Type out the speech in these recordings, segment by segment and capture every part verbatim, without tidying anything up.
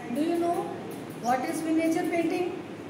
Do you know what is miniature painting?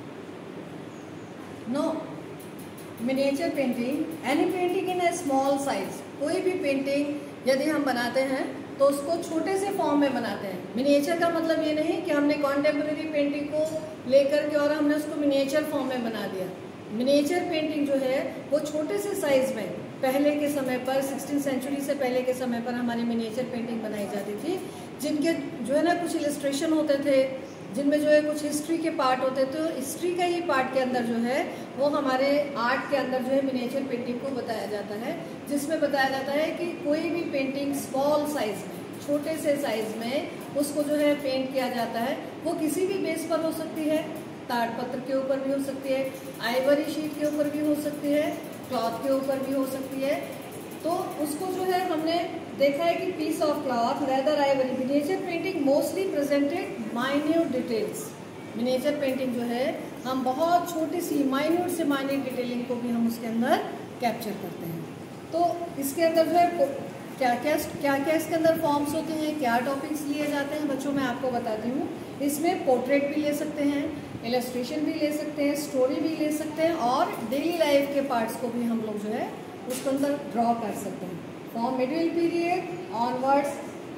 No. Miniature painting, any painting in a small size. कोई भी painting यदि हम बनाते हैं तो उसको छोटे से फॉर्म में बनाते हैं। मिनिएचर का मतलब ये नहीं कि हमने कॉन्टेम्परेरी पेंटिंग को लेकर के और हमने उसको मिनिएचर फॉर्म में बना दिया। मिनिएचर पेंटिंग जो है वो छोटे से साइज में पहले के समय पर सिक्सटीन सेंचुरी से पहले के समय पर हमारी मिनिएचर पेंटिंग बनाई जाती थी, जिनके जो है ना कुछ इलस्ट्रेशन होते थे, जिनमें जो है कुछ हिस्ट्री के पार्ट होते थे। तो हिस्ट्री का ये पार्ट के अंदर जो है वो हमारे आर्ट के अंदर जो है मिनिएचर पेंटिंग को बताया जाता है, जिसमें बताया जाता है कि कोई भी पेंटिंग स्मॉल साइज में, छोटे से साइज में उसको जो है पेंट किया जाता है। वो किसी भी बेस पर हो सकती है, ताड़पत्र के ऊपर भी हो सकती है, आइवरी शीट के ऊपर भी हो सकती है, क्लॉथ के ऊपर भी हो सकती है। तो उसको जो है हमने देखा है कि piece of cloth, leather, ivory. Miniature painting mostly presented minute details. Miniature painting जो है हम बहुत छोटी सी माइन्यूट से माइन्यूट डिटेलिंग को भी हम उसके अंदर कैप्चर करते हैं। तो इसके अंदर जो है क्या क्या क्या क्या इसके अंदर फॉर्म्स होते हैं, क्या टॉपिक्स लिए जाते हैं बच्चों, मैं आपको बताती हूँ। इसमें पोर्ट्रेट भी ले सकते हैं, इलस्ट्रेशन भी ले सकते हैं, स्टोरी भी ले सकते हैं, और डेली लाइफ के पार्ट्स को भी हम लोग जो है उसके अंदर ड्रॉ कर सकते हैं। From middle period onwards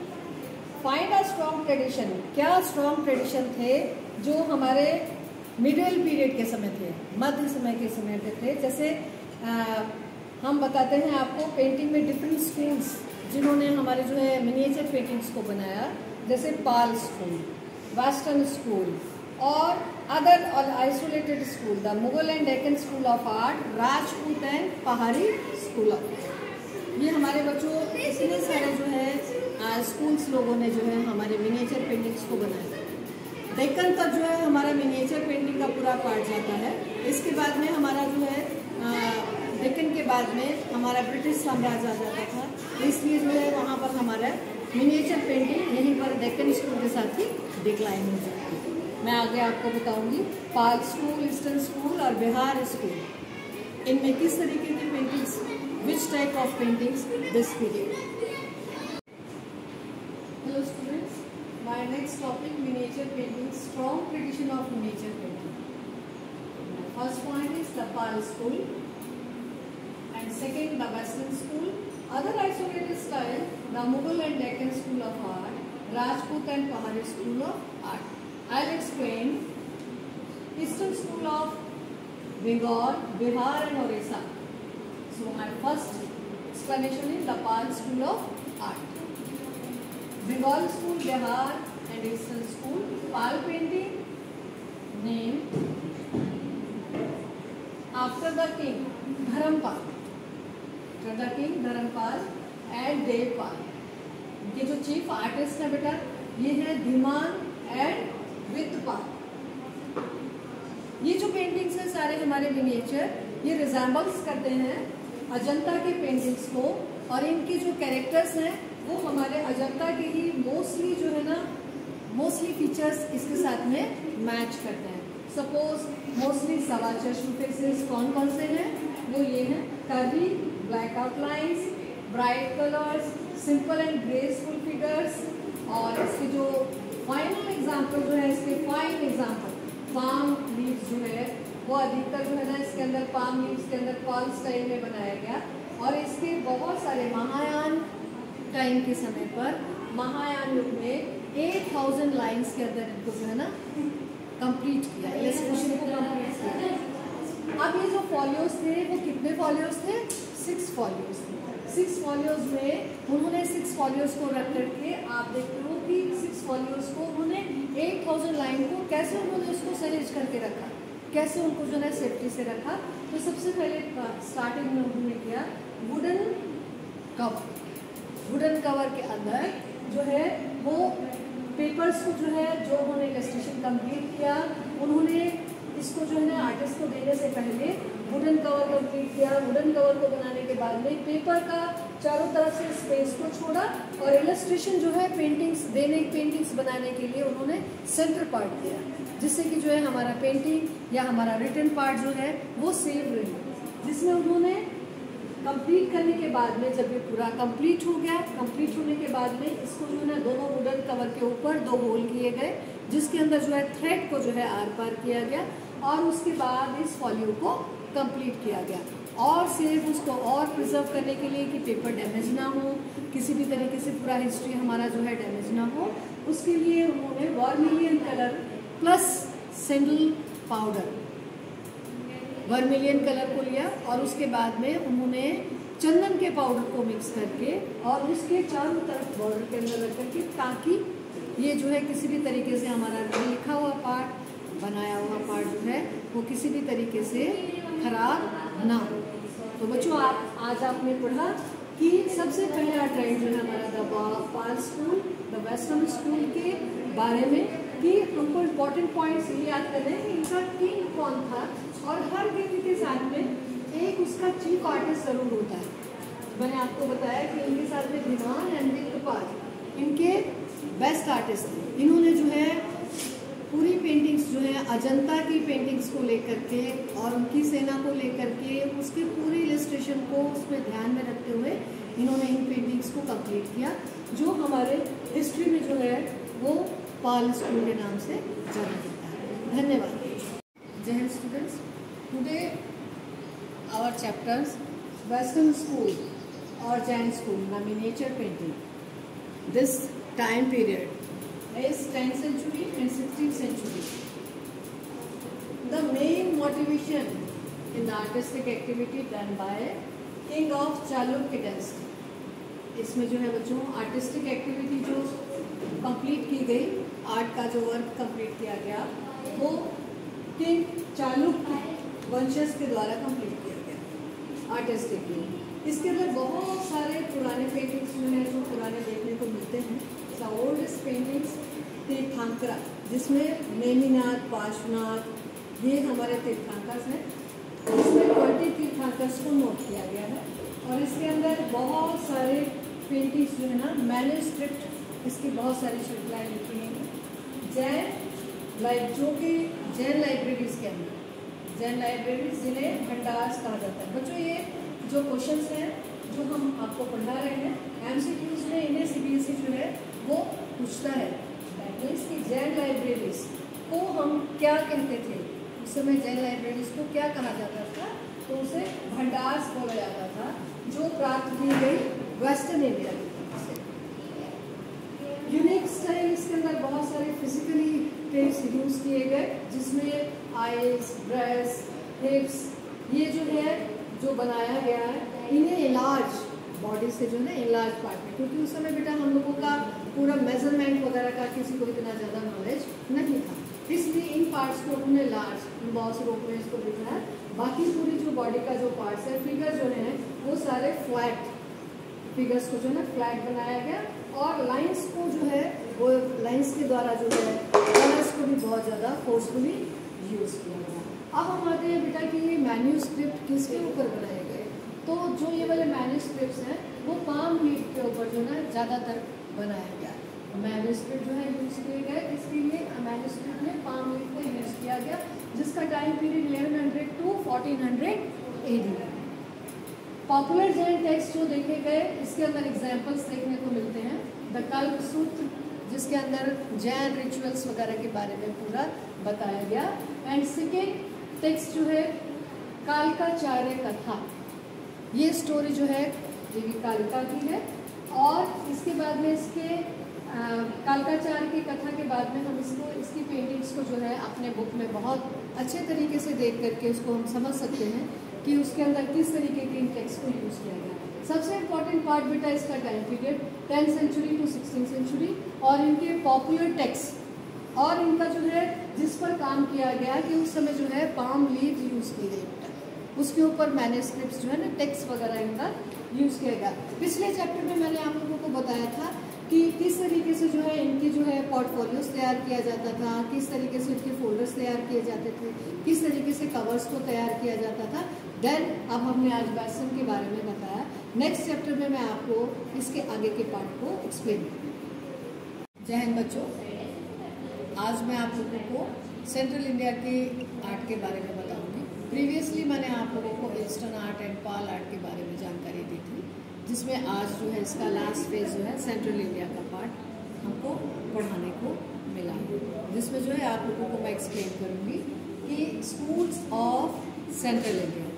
find a strong tradition. क्या स्ट्रॉन्ग ट्रेडिशन थे जो हमारे मिडिल पीरियड के समय थे, मध्य समय के समय पे थे। जैसे आ, हम बताते हैं आपको पेंटिंग में डिफरेंट स्कूल्स जिन्होंने हमारे जो है मिनिएचर पेंटिंग्स को बनाया, जैसे पाल स्कूल, वेस्टर्न स्कूल और other isolated school, the Mughal and Deccan school of art, Rajput and Pahari school of art. ये हमारे बच्चों इतने सारे जो है स्कूल्स लोगों ने जो है हमारे मिनिएचर पेंटिंग्स को बनाया। डेक्कन तक जो है हमारा मिनिएचर पेंटिंग का पूरा पार्ट जाता है। इसके बाद में हमारा जो है डेक्कन के बाद में हमारा ब्रिटिश साम्राज्य आ जाता था, इसलिए जो है वहाँ पर हमारा मिनिएचर पेंटिंग यहीं पर डेक्कन स्कूल के साथ ही डिक्लाइन हो जाती है। मैं आगे आपको बताऊंगी पाल स्कूल, ईस्टर्न स्कूल और बिहार स्कूल, इनमें किस तरीके की paintings, which type of paintings this period. Hello students, my next topic miniature painting, strong tradition of miniature painting. First point is the Pal school and second the western school, other isolated style the Mughal and Deccan school of art, Rajput and Pahari school of art. I'll explain eastern school of Bengal, Bihar and Orissa. So my first explanation is the Pal school of art. Bengal school, Bihar and eastern school, Pal painting named after the king Dharampal, the king Dharampal and Devpal. ये जो chief artist है बेटा, ये है Dhiman and वित्तपाल। ये जो paintings हैं सारे हमारे मिनिएचर, ये रिजेंबल्स करते हैं अजंता के पेंटिंग्स को, और इनके जो कैरेक्टर्स हैं वो हमारे अजंता के ही मोस्टली जो है ना मोस्टली फीचर्स इसके साथ में मैच करते हैं। सपोज मोस्टली सवा चश्म फेसेस कौन कौन से हैं, वो ये हैं curvy, black outlines, bright colours, simple and graceful figures. और इसके जो फाइनल एग्जाम्पल जो है, इसके फाइन एग्जाम्पल पाम लीव्स जो है वो अधिकतर जो है ना इसके अंदर पाम लीव्स के अंदर पॉल स्टाइल में बनाया गया। और इसके बहुत सारे महायान टाइम के समय पर, महायान युग में एट थाउजेंड लाइन्स के अंदर इनको जो है ना कंप्लीट किया, इलस्ट्रेशन को कंप्लीट किया। अब ये जो फॉलियोज थे वो कितने फॉलियोज थे, सिक्स फॉलियोज थे। सिक्स फॉलियोज में उन्होंने सिक्स फॉलियोज को रख करके आप देखते हो कि सिक्स फॉलियोज को उन्होंने एट थाउजेंड लाइन को कैसे उन्होंने उसको सहेज करके रखा, कैसे उनको जो है सेफ्टी से रखा। तो सबसे पहले स्टार्टिंग में उन्होंने किया वुडन कवर। वुडन कवर के अंदर जो है वो पेपर्स को जो है जो उन्होंने इलस्ट्रेशन कंप्लीट किया, उन्होंने इसको जो है ना आर्टिस्ट को देने से पहले वुडन कवर कंप्लीट किया। वुडन कवर को बनाने के बाद में पेपर का चारों तरफ से स्पेस को छोड़ा, और इलस्ट्रेशन जो है पेंटिंग्स देने पेंटिंग्स बनाने के लिए उन्होंने सेंटर पार्ट दिया, जिससे कि जो है हमारा पेंटिंग या हमारा रिटन पार्ट जो है वो सेव रही, जिसमें उन्होंने कंप्लीट करने के बाद में जब ये पूरा कंप्लीट हो गया, कंप्लीट होने के बाद में इसको जो है ना दोनों वुडन कवर के ऊपर दो होल किए गए, जिसके अंदर जो है थ्रेड को जो है आर पार किया गया और उसके बाद इस फॉलियो को कंप्लीट किया गया। और सिर्फ उसको और प्रिजर्व करने के लिए कि पेपर डैमेज ना हो, किसी भी तरीके से पूरा हिस्ट्री हमारा जो है डैमेज ना हो, उसके लिए उन्होंने vermilion colour plus sandal powder, vermilion colour को लिया और उसके बाद में उन्होंने चंदन के पाउडर को मिक्स करके और उसके चारों तरफ बॉर्डर के अंदर रख करके, ताकि ये जो है किसी भी तरीके से हमारा लिखा हुआ पार्ट, बनाया हुआ पार्ट जो है वो किसी भी तरीके से खराब ना हो। तो बच्चों, आप आज आपने पढ़ा कि सबसे पहला ट्रेंड जो है हमारा the Pal school, the western school के बारे में, कि हमको इम्पोर्टेंट पॉइंट्स ये याद करना है कि इनका किंग कौन था और हर किंग के साथ में एक उसका चीफ आर्टिस्ट जरूर होता है। मैंने आपको बताया कि इनके साथ में दीवान एंड विक्रपाल इनके बेस्ट आर्टिस्ट थे। इन्होंने जो है पूरी पेंटिंग्स जो है अजंता की पेंटिंग्स को लेकर के और उनकी सेना को लेकर के उसके पूरे इलस्ट्रेशन को उसमें ध्यान में रखते हुए इन्होंने इन पेंटिंग्स को कंप्लीट किया, जो हमारे हिस्ट्री में जो है वो पाल स्कूल के नाम से जाना जाता है। धन्यवाद। जय हिंद students, today our chapters western school और Jain school the miniature painting. This time period is tenth century and sixteenth century. The main motivation in the artistic activity done by king of Chalukya dynasty. इसमें जो है बच्चों artistic activity जो complete की गई, art का जो वर्क कंप्लीट किया गया वो किंग चालुक्य वंशज के द्वारा कंप्लीट किया गया आर्टिस्टिकली। इसके अंदर बहुत सारे पुराने पेंटिंग्स जो हैं जो पुराने देखने को मिलते हैं। ओल्डेस्ट पेंटिंग्स तीर्थंकरा, जिसमें नेमिनाथ, पार्श्वनाथ ये हमारे तीर्थंकर्स हैं। इसमें ट्वेंटी तीर्थंकर्स को नोट किया गया है और इसके अंदर बहुत सारे पेंटिंग्स जो है ना मैन्युस्क्रिप्ट, इसकी बहुत सारी श्रृंखलाएँ लिखी हैं। जैन लाइक जो कि जैन लाइब्रेरीज के अंदर, जैन लाइब्रेरीज जिन्हें भंडार्स कहा जाता है। बच्चों, ये जो क्वेश्चंस हैं जो हम आपको पढ़ा रहे हैं एमसीक्यूज में, इन्हें सीबीएसई जो है वो पूछता है। दैट मीन्स कि जैन लाइब्रेरीज को हम क्या कहते थे उस समय, जैन लाइब्रेरीज को क्या कहा जाता था? तो उसे भंडार्स बोला जाता था, जो प्राप्त की गई वेस्टर्न इंडिया की तरफ से। यूनिक स्टाइल, इसके अंदर बहुत सारे फिजिकली ट्रेट्स यूज किए गए, जिसमें आईज, ब्रेस्ट, हिप्स ये जो है जो बनाया गया है, इन्हें इलाज बॉडी से जो है इलाज पार्ट में, क्योंकि उस समय बेटा हम लोगों का पूरा मेजरमेंट वगैरह का किसी को इतना ज़्यादा नॉलेज नहीं था, इसलिए इन पार्ट्स को उन्होंने लार्ज, बहुत से लोगों ने इसको दिखाया। बाकी पूरी जो बॉडी का जो पार्ट्स है, फिगर जो है वो सारे फ्लैट फिगर्स को जो है फ्लैट बनाया गया और लाइन्स को जो है वो लाइन्स के द्वारा जो है कलर्स को भी बहुत ज़्यादा फोर्सफुली यूज़ किया गया। अब हम आते हैं बेटा कि ये मैन्यूस्क्रिप्ट किसके ऊपर बनाए गए, तो जो ये वाले मैन्यूस्क्रिप्ट्स हैं वो पाम लीफ के ऊपर जो है ज़्यादातर बनाया गया। मैन्यूस्क्रिप्ट जो है यूज़ किए गए, इसके लिए मैन्यूस्क्रिप्ट में पाम लीफ को यूज़ किया गया, जिसका time period eleven hundred to fourteen hundred AD. Popular Jain text जो देखे गए, इसके अंदर एग्जाम्पल्स देखने को मिलते हैं। द कल्प सूत्र, जिसके अंदर जैन रिचुअल्स वगैरह के बारे में पूरा बताया गया। एंड सेकेंड टेक्स्ट जो है कालिकाचार्य कथा, ये स्टोरी जो है देवी कालिका की है। और इसके बाद में इसके कालिकाचार्य की कथा के बाद में हम इसको इसकी पेंटिंग्स को जो है अपने बुक में बहुत अच्छे तरीके से देख करके उसको हम समझ सकते हैं कि उसके अंदर किस तरीके के इन टेक्स्ट को यूज़ किया गया। सबसे इम्पॉर्टेंट पार्ट बेटा इसका time period tenth century to sixteen century और इनके पॉपुलर टेक्स्ट और इनका जो है जिस पर काम किया गया कि उस समय जो है पाम लीव यूज़ की गई, उसके ऊपर मैन्यूस्क्रिप्ट्स जो है ना टेक्स्ट वगैरह इनका यूज़ किया गया। पिछले चैप्टर में मैंने आप लोगों को बताया था कि किस तरीके से जो है इनके जो है पोर्टफोलियोज तैयार किया जाता था, किस तरीके से इनके फोल्डर्स तैयार किए जाते थे, किस तरीके से कवर्स को तैयार किया जाता था। देन अब हमने आज वेस्टर्न के बारे में बताया। नेक्स्ट चैप्टर में मैं आपको इसके आगे के पार्ट को एक्सप्लेन करूँगी। जय हिंद बच्चों, आज मैं आप लोगों को सेंट्रल इंडिया के आर्ट के बारे में बताऊंगी। प्रीवियसली मैंने आप लोगों को eastern art and Pala art के बारे में जानकारी दी थी, जिसमें आज जो है इसका लास्ट फेज जो है सेंट्रल इंडिया का पार्ट हमको पढ़ाने को मिला है। जिसमें जो है आप लोगों को मैं एक्सप्लेन करूँगी कि schools of central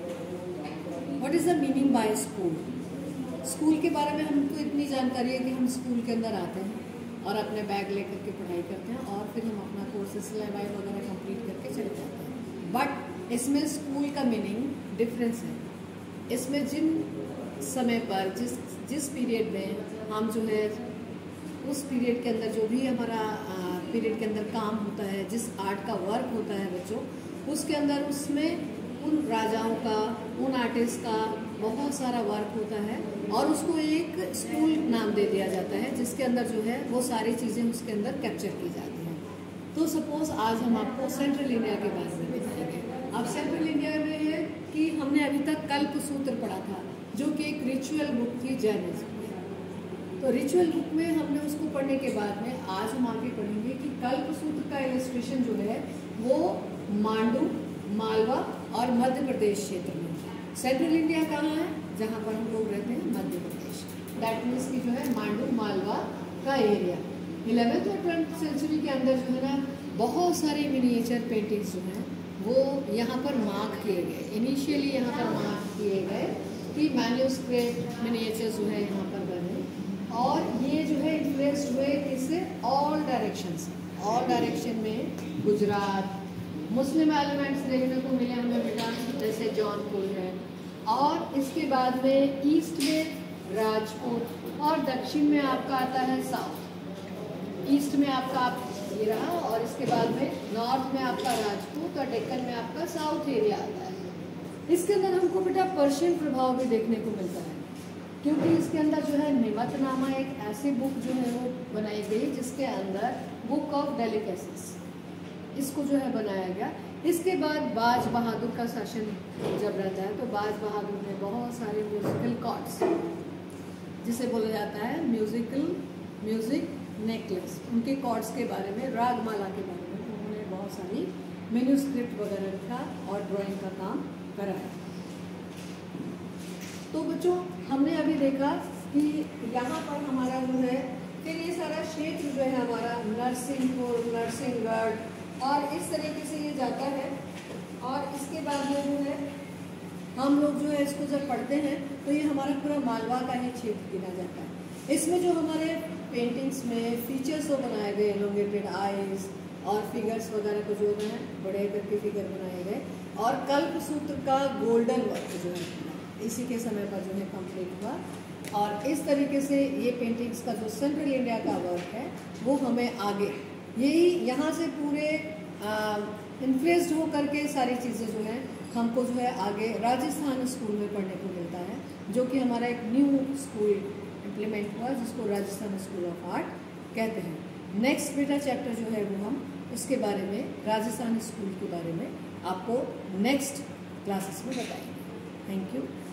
India, what is the meaning by school. School के बारे में हमको इतनी जानकारी है कि हम स्कूल के अंदर आते हैं और अपने बैग लेकर के पढ़ाई करते हैं और फिर हम अपना कोर्सेज सिलेबस वगैरह कंप्लीट करके चले जाते हैं। बट इसमें स्कूल का मीनिंग डिफरेंस है। इसमें जिन समय पर जिस जिस पीरियड में हम जो है उस पीरियड के अंदर जो भी हमारा पीरियड के अंदर काम होता है, जिस आर्ट का वर्क होता है बच्चों, उसके अंदर उसमें उन राजाओं का, उन आर्टिस्ट का बहुत सारा वर्क होता है और उसको एक स्कूल नाम दे दिया जाता है, जिसके अंदर जो है वो सारी चीज़ें उसके अंदर कैप्चर की जाती हैं। तो सपोज आज हम आपको सेंट्रल इंडिया के बारे में बताएंगे। अब सेंट्रल इंडिया में है कि हमने अभी तक कल्पसूत्र पढ़ा था, जो कि एक रिचुअल बुक थी जैनिज्म में। तो रिचुअल बुक में हमने उसको पढ़ने के बाद में आज हम आगे पढ़ेंगे कि कल्पसूत्र का इलस्ट्रेशन जो है वो मांडू, मालवा और मध्य प्रदेश क्षेत्र में। सेंट्रल इंडिया कहाँ है? जहाँ पर हम लोग रहते हैं, मध्य प्रदेश। दैट मीन्स की जो है मांडू मालवा का एरिया। इलेवेंथ और ट्वेल्थ सेंचुरी के अंदर जो है ना बहुत सारे मिनिएचर पेंटिंग्स जो हैं वो यहाँ पर मार्क किए गए। इनिशियली यहाँ पर मार्क किए गए कि मैन्यूस्क्रिप्ट मिनिएचर्स जो है यहाँ पर बने और ये जो है इन्फ्लुएंस हुए किससे? ऑल डायरेक्शन से। ऑल डायरेक्शन में गुजरात, मुस्लिम एलिमेंट्स देखने को मिले हमें बेटा, जैसे जौनपुर है, और इसके बाद में ईस्ट में राजपूत और दक्षिण में आपका आता है साउथ। ईस्ट में आपका आप ये रहा और इसके बाद में नॉर्थ में आपका राजपूत और डेक्कन में आपका साउथ एरिया आता है। इसके अंदर हमको बेटा पर्शियन प्रभाव भी देखने को मिलता है, क्योंकि इसके अंदर जो है निमत नामा एक ऐसी बुक जो है वो बनाई गई जिसके अंदर बुक ऑफ डेलिकेसीज इसको जो है बनाया गया। इसके बाद बाज बहादुर का शासन जब रहता है तो बाज बहादुर ने बहुत सारे म्यूजिकल कॉर्ड्स, जिसे बोला जाता है म्यूजिकल म्यूजिक नेकलेस, उनके कॉर्ड्स के बारे में, रागमाला के बारे में उन्होंने बहुत सारी मैन्यूस्क्रिप्ट वगैरह लिखा और ड्राइंग का काम कराया। तो बच्चों हमने अभी देखा कि यहाँ पर हमारा जो है फिर ये सारा क्षेत्र जो है हमारा नरसिंहपुर, नरसिंहगढ़ और इस तरीके से ये जाता है। और इसके बाद में जो है हम लोग जो है इसको जब पढ़ते हैं तो ये हमारा पूरा मालवा का ही क्षेत्र गिना जाता है। इसमें जो हमारे पेंटिंग्स में फीचर्स तो बनाए गए, एलोंगेटेड आईज और फिगर्स वगैरह को जो है बड़े करके फिगर बनाए गए और कल्पसूत्र का गोल्डन वर्क जो है इसी के समय पर जो है कंप्लीट हुआ। और इस तरीके से ये पेंटिंग्स का जो सेंट्रल इंडिया का वर्क है वो हमें आगे यही यहाँ से पूरे इन्फ्लुएंस्ड हो करके सारी चीज़ें जो है हमको जो है आगे राजस्थान स्कूल में पढ़ने को मिलता है, जो कि हमारा एक न्यू स्कूल इम्प्लीमेंट हुआ जिसको राजस्थान स्कूल ऑफ आर्ट कहते हैं। नेक्स्ट बेटा चैप्टर जो है वो हम इसके बारे में, राजस्थान स्कूल के बारे में आपको नेक्स्ट क्लासेस में बताएंगे। Thank you.